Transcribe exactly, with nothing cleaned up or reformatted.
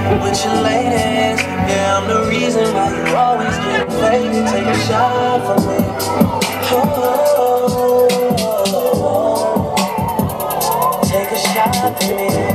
with your ladies. Yeah, I'm the reason why you always get faded. Take a shot from me. Oh, take a shot from me.